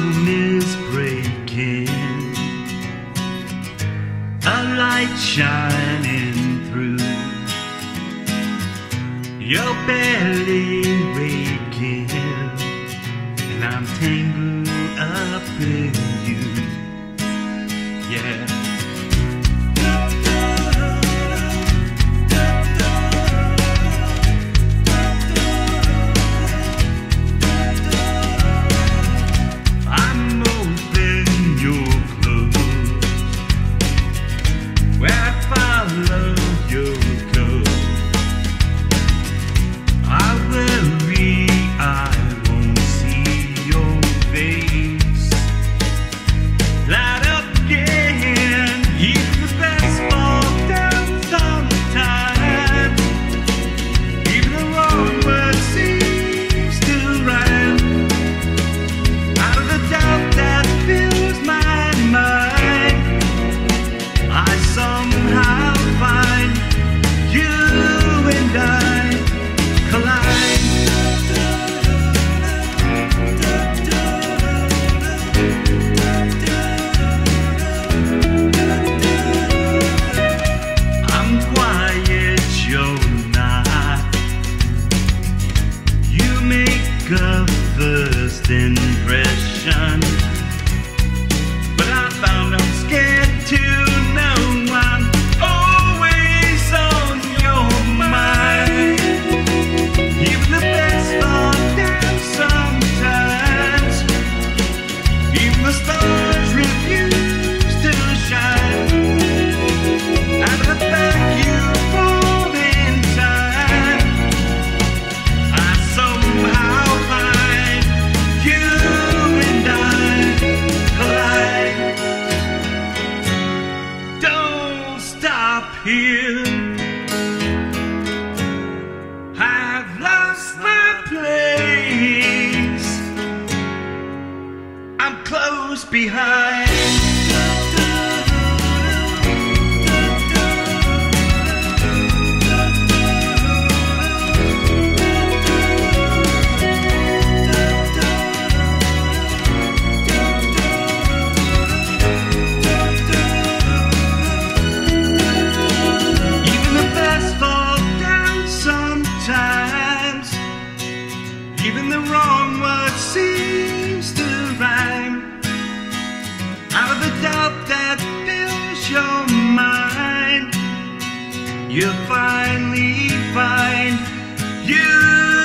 dawn is breaking, a light shining through. You're barely waking, and I'm tangled up in you. Yeah. A first impression, but I found I'm scared to know I'm always on your mind. Even the best fall down sometimes. Even the stars refuse to shine. Out of the back you fall in time. I somehow here. I've lost my place. I'm close behind. Even the wrong word seems to rhyme. Out of the doubt that fills your mind, you finally find you.